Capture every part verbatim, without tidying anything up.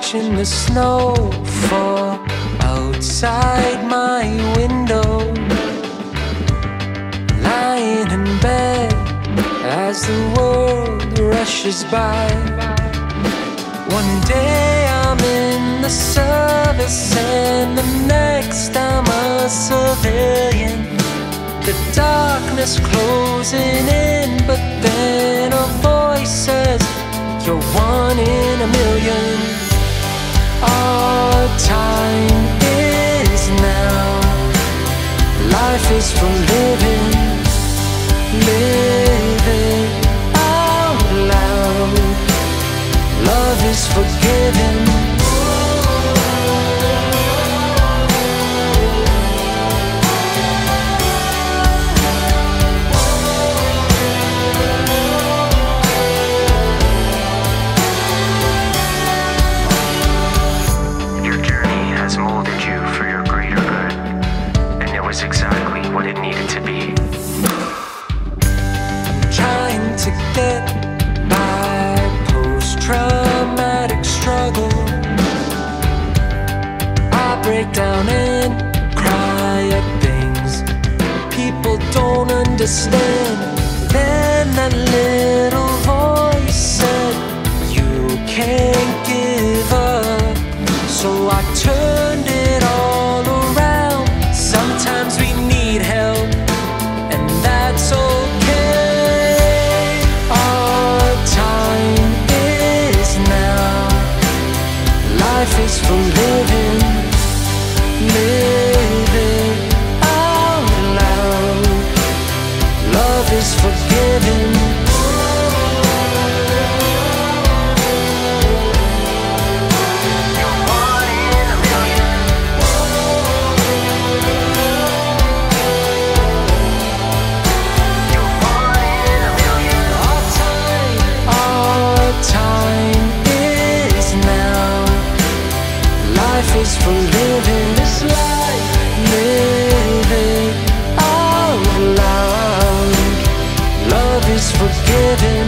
watching the snow fall outside my window, lying in bed as the world rushes by. One day I'm in the service and the next I'm a civilian. The darkness closing in, but then a voice says, you're one in a million. Our time is now. Life is for living, living out loud. Love is forgiving. Exactly what it needed to be. I'm trying to get by post-traumatic struggle. I break down and cry at things people don't understand. Then that little voice said, you can't give up. So I turned it all around. Sometimes we need help, and that's okay. Our time is now. Life is for living, living out loud. Love is forgiving. Life is for living this life, living out loud. Love is forgiving.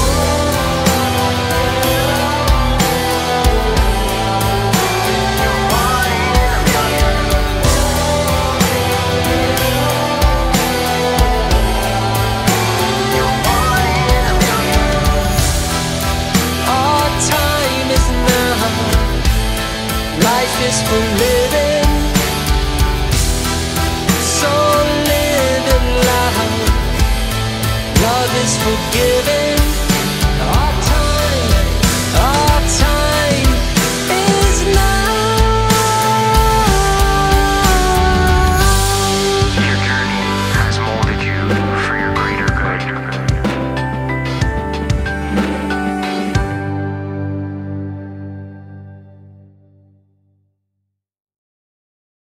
Our time is now. Life is for living, so live it loud. Love is forgiving.